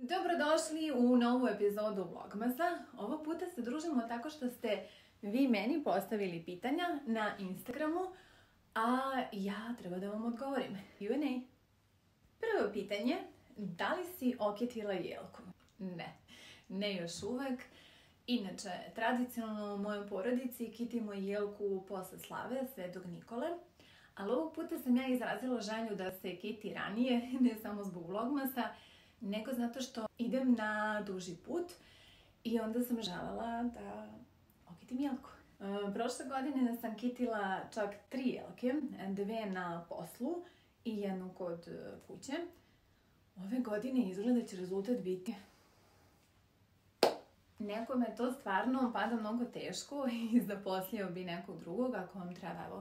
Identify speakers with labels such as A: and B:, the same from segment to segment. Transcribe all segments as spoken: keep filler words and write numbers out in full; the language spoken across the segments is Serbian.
A: Dobrodošli u novu epizodu Vlogmasa. Ovog puta se družimo tako što ste vi meni postavili pitanja na Instagramu, a ja treba da vam odgovorim. Q and A. Prvo pitanje, da li si okitila jelku? Ne, ne još uvek. Inače, tradicionalno u mojoj porodici kitimo jelku posle slave Svetog Nikole, ali ovog puta sam ja izrazila želju da se kiti ranije, ne samo zbog Vlogmasa, nego zato što idem na duži put i onda sam želela da okitim jelku. E, prošle godine sam kitila čak tri jelke, dve na poslu i jednu kod kuće. Ove godine izgleda da će rezultat biti. Nekome to stvarno pada mnogo teško i zaposlio bi nekog drugog ako vam treba, evo.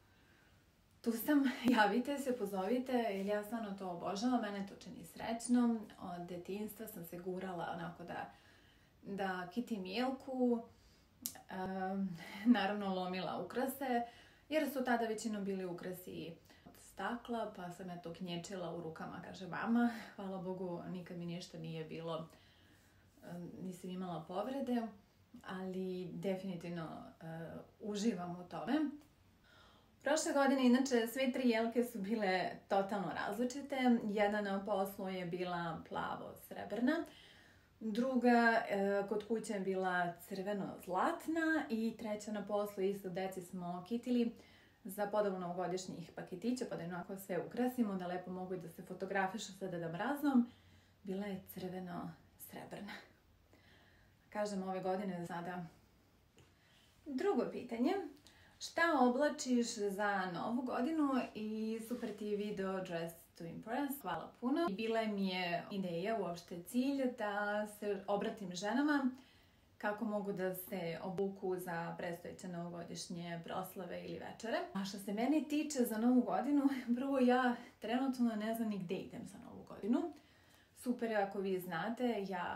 A: Tu sam, javite se, pozovite, jer ja stvarno to obožavam, mene to čini srećnom. Od detinjstva sam se gurala onako da, da kitim jelku, um, naravno lomila ukrase, jer su tada većinom bili ukrasi od stakla, pa sam ja to knječila u rukama, kaže mama. Hvala Bogu, nikad mi ništa nije bilo, um, nisam imala povrede, ali definitivno uh, uživam u tome. Prošle godine, inače, sve tri jelke su bile totalno različite. Jedna na poslu je bila plavo-srebrna, druga e, kod kuće je bila crveno-zlatna i treća na poslu isto deci smo kitili za podavu novogodišnjih paketića, pa da onako sve ukrasimo, da lepo mogu i da se fotografišu sa Deda Mrazom. Bila je crveno-srebrna. Kažem, ove godine sada. Drugo pitanje. Šta oblačiš za novu godinu i super ti je video Dress to Impress. Hvala puno. Bila mi je ideja, uopšte cilj, da se obratim ženama kako mogu da se obuku za predstojeće novogodišnje proslave ili večere. A što se meni tiče za novu godinu, prvo ja trenutno ne znam ni gde idem za novu godinu. Super je ako vi znate, ja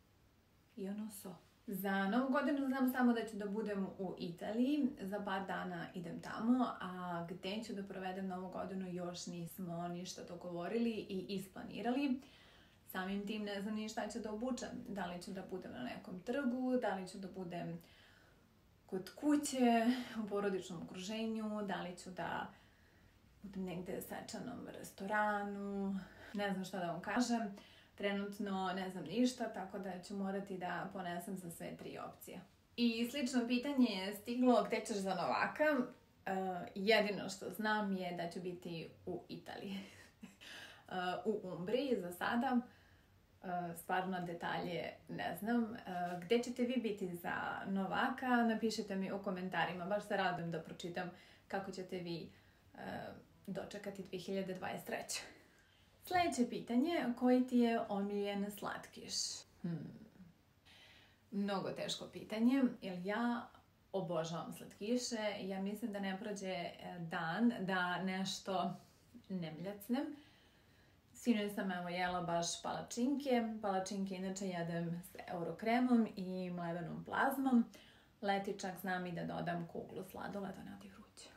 A: i ono so. Za novu godinu znam samo da ću da budem u Italiji, za par dana idem tamo, a gde ću da provedem novu godinu još nismo ništa dogovorili i isplanirali. Samim tim ne znam ni šta ću da obučem, da li ću da budem na nekom trgu, da li ću da budem kod kuće, u porodičnom okruženju, da li ću da budem negde u svečanom restoranu, ne znam šta da vam kažem. Trenutno ne znam ništa, tako da ću morati da ponesem za sve tri opcije. I slično pitanje je stiglo gde ćeš za novaka. Uh, jedino što znam je da ću biti u Italiji. uh, u Umbriji za sada. Uh, stvarno detalje ne znam. Uh, gde ćete vi biti za novaka? Napišite mi u komentarima. Baš se radujem da pročitam kako ćete vi uh, dočekati dve hiljade dvadeset treće. Sljedeće pitanje, koji ti je omiljen slatkiš? Hmm. Mnogo teško pitanje, jer ja obožavam slatkiše. Ja mislim da ne prođe dan da nešto ne mljacnem. Sinoć sam evo jela baš palačinke. Palačinke inače jedem s eurokremom i mlevenom plazmom. Leti čak znam i da dodam kuglu sladoleda, ne odi vruće.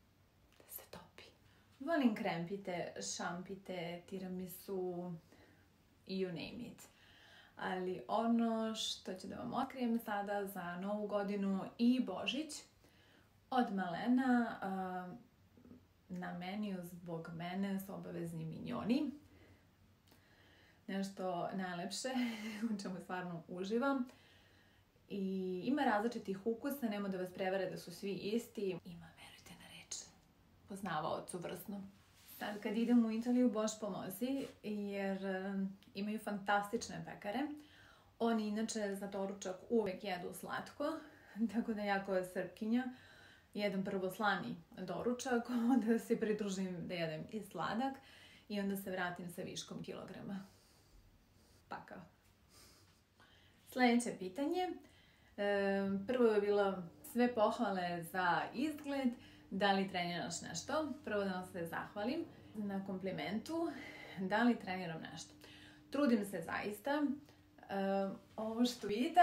A: Volim krempite, šampite, tiramisu, you name it. Ali ono što ću da vam otkrijem sada za novu godinu i Božić, od malena uh, na meniju zbog mene su obavezni minjoni. Nešto najlepše, u čemu stvarno uživam. I ima različitih ukusa, nema da vas prevare da su svi isti. Ima, verujte na reč, poznavaocu vrsnu. Sad kad idem u Italiju, Bož pomozi, jer um, imaju fantastične pekare. Oni inače za doručak uvek jedu slatko, tako da ja koja Srpkinja jedem prvo slani doručak, onda se pridružim da jedem i sladak i onda se vratim sa viškom kilograma. Pakao. Sljedeće pitanje. E, prvo je bilo sve pohvale za izgled. Da li treniraš nešto? Prvo da vam se zahvalim na komplimentu. Da li treniram nešto? Trudim se zaista. Uh, ovo što vidite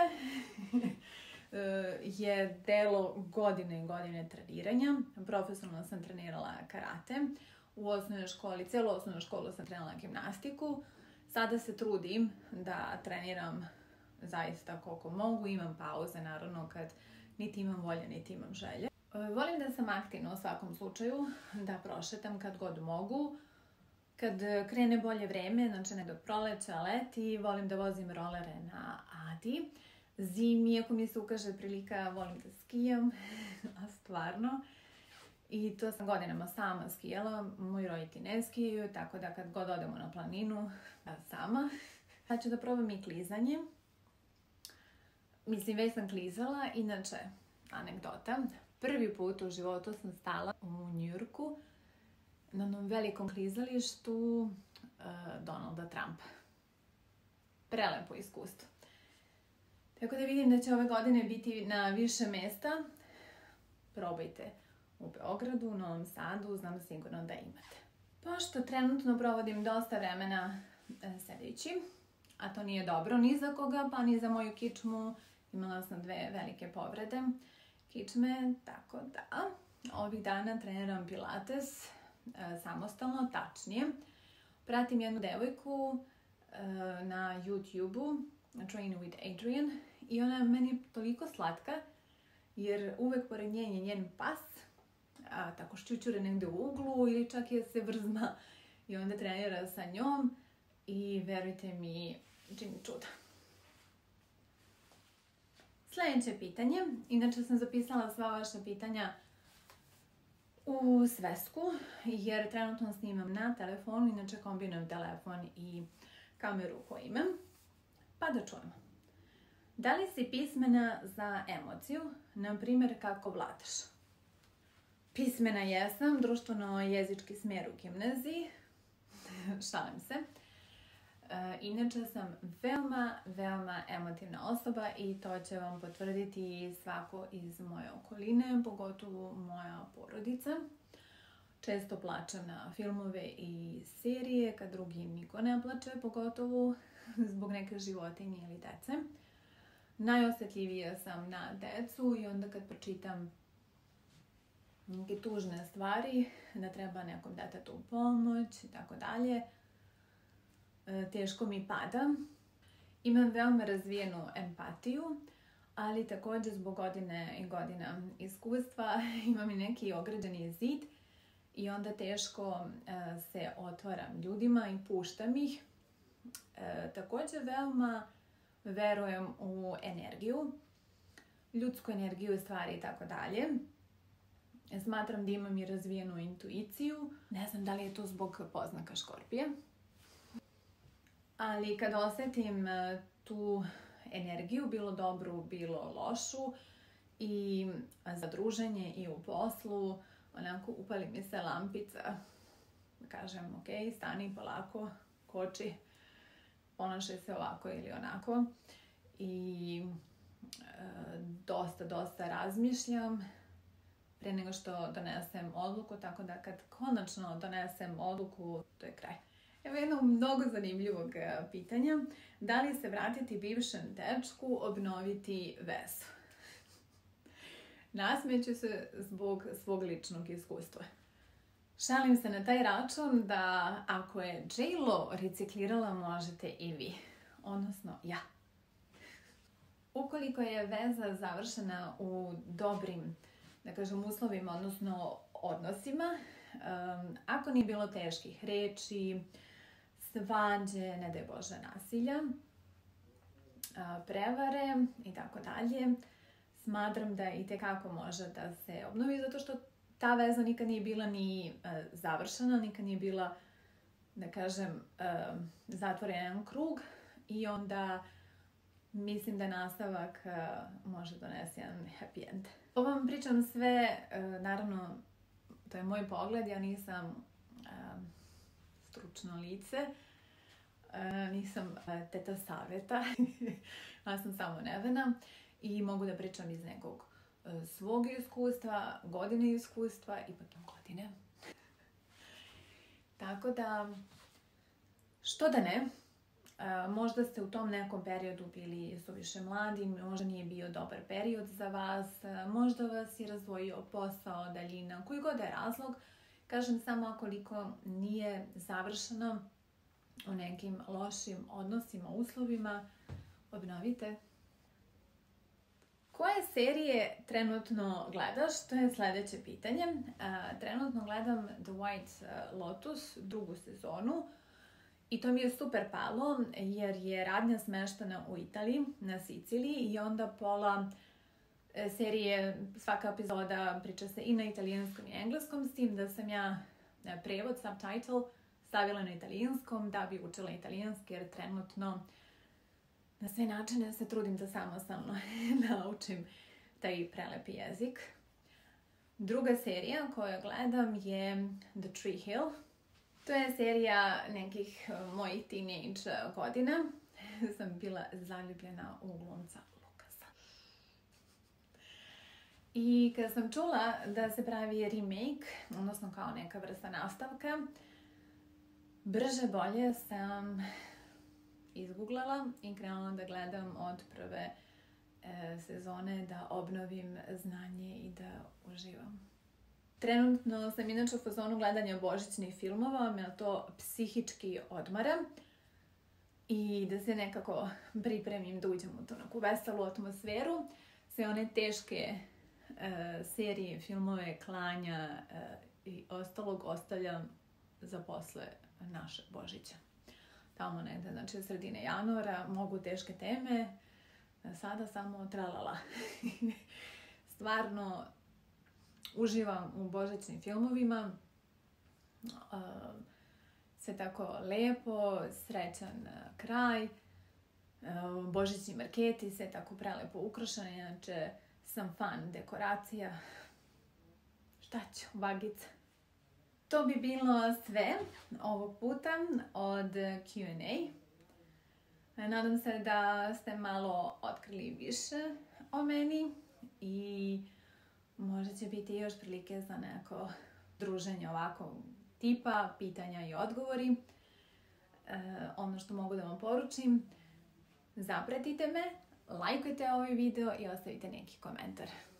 A: je delo godine i godine treniranja. Profesionalno sam trenirala karate. U osnovnoj školi, celu osnovnu školu sam trenirala gimnastiku. Sada se trudim da treniram zaista koliko mogu, imam pauze naravno kad niti imam volje, niti imam želje. Volim da sam aktivna u svakom slučaju, da prošetam kad god mogu. Kad krene bolje vreme, znači ne do proleća, leti, volim da vozim rolere na Adi. Zimi, ako mi se ukaže prilika, volim da skijam, a stvarno. I to sam godinama sama skijala, moji roditelji ne skijaju, tako da kad god odemo na planinu, ja sama. Sad ću da probam i klizanje. Mislim, već sam klizala, inače, anegdota. Prvi put u životu sam stala u Njujorku na onom velikom klizalištu uh, Donalda Trumpa. Prelepo iskustvo. Tako da vidim da će ove godine biti na više mesta. Probajte u Beogradu, u Novom Sadu, znam sigurno da imate. Pošto trenutno provodim dosta vremena uh, sedeći, a to nije dobro ni za koga, pa ni za moju kičmu. Imala sam dve velike povrede kičme, tako da ovih dana treniram pilates e, samostalno, tačnije. Pratim jednu devojku e, na YouTube-u, Train with Adrian, i ona je meni toliko slatka, jer uvek pored nje je njen pas, a, tako šćućure negde u uglu ili čak je se vrzma i onda trenira sa njom i verujte mi, čini čuda. Sljedeće pitanje, inače sam zapisala sva vaša pitanja u svesku, jer trenutno snimam na telefonu, inače kombinujem telefon i kameru koju imam. Pa da čujemo. Da li si pismena za emociju, na primjer kako vladaš? Pismena jesam, društveno-jezički smjer u gimnaziji, šalim se. Inače sam veoma, veoma emotivna osoba i to će vam potvrditi svako iz moje okoline, pogotovo moja porodica. Često plačem na filmove i serije, kad drugi niko ne plače, pogotovo zbog neke životinje ili dece. Najosjetljivija sam na decu i onda kad pročitam neke tužne stvari, da treba nekom detetu pomoć i tako dalje, teško mi pada. Imam veoma razvijenu empatiju, ali također zbog godine i godina iskustva imam i neki ograđeni zid i onda teško se otvaram ljudima i puštam ih. Također veoma verujem u energiju, ljudsku energiju, stvari i tako dalje. Smatram da imam i razvijenu intuiciju. Ne znam da li je to zbog poznaka Škorpije. Ali kad osjetim tu energiju, bilo dobru, bilo lošu, i za druženje i u poslu, onako upali mi se lampica. Kažem, ok, stani polako, koči, ponašaj se ovako ili onako. I e, dosta, dosta razmišljam pre nego što donesem odluku, tako da kad konačno donesem odluku, to je kraj. Evo jedno mnogo zanimljivog pitanja. Da li se vratiti bivšem dečku, obnoviti vezu? Nasmeću se zbog svog ličnog iskustva. Šalim se na taj račun da ako je J-Lo reciklirala, možete i vi. Odnosno, ja. Ukoliko je veza završena u dobrim, da kažem, uslovima, odnosno odnosima, um, ako nije bilo teških reči, svađe, ne daj Bože, nasilja, prevare i tako dalje, smatram da itekako može da se obnovi, zato što ta veza nikad nije bila ni uh, završena, nikad nije bila, da kažem, uh, zatvoren krug i onda mislim da nastavak uh, može donesti jedan happy end. Ovo vam pričam sve, uh, naravno, to je moj pogled, ja nisam uh, stručno lice, uh, nisam uh, teta savjeta, ja sam samo Nevena i mogu da pričam iz nekog uh, svog iskustva, godine iskustva, ipak imam godine. Tako da, što da ne, uh, možda ste u tom nekom periodu bili suviše mladi, možda nije bio dobar period za vas, uh, možda vas je razdvojio posao, daljina, koji god je razlog. Kažem samo koliko nije završeno, u nekim lošim odnosima, uslovima, obnovite. Koje serije trenutno gledaš? To je sledeće pitanje. Uh, trenutno gledam The White Lotus, drugu sezonu. I to mi je super palo, jer je radnja smeštena u Italiji, na Siciliji, i onda pola serije, svaka epizoda priča se i na italijanskom i engleskom, s tim da sam ja prevod, subtitle, stavila na italijanskom da bi učila italijanski, jer trenutno na sve načine se trudim da samostalno naučim taj prelepi jezik. Druga serija koju gledam je The Tree Hill. To je serija nekih mojih teenage godina. Sam bila zaljubljena u glumca Lukasa. I kada sam čula da se pravi remake, odnosno kao neka vrsta nastavka, brže bolje sam izgooglala i krenula da gledam od prve e, sezone, da obnovim znanje i da uživam. Trenutno sam inače u fazonu gledanja božićnih filmova, me to psihički odmara i da se nekako pripremim da uđem u tu neku veselu atmosferu. Sve one teške e, serije, filmove, klanja e, i ostalog ostavljam za posle naše Božića. Tamo negde, znači sredine januara, mogu teške teme, sada samo tralala. Stvarno uživam u božićnim filmovima, uh, sve tako lepo, srećan kraj, uh, božićni marketi, sve tako prelepo ukrašene, inače sam fan dekoracija. Šta ću, vagica. To bi bilo sve ovog puta od Q and A. Nadam se da ste malo otkrili više o meni i možda će biti još prilike za neko druženje ovako tipa, pitanja i odgovori. E, ono što mogu da vam poručim, zapratite me, lajkujte ovaj video i ostavite neki komentar.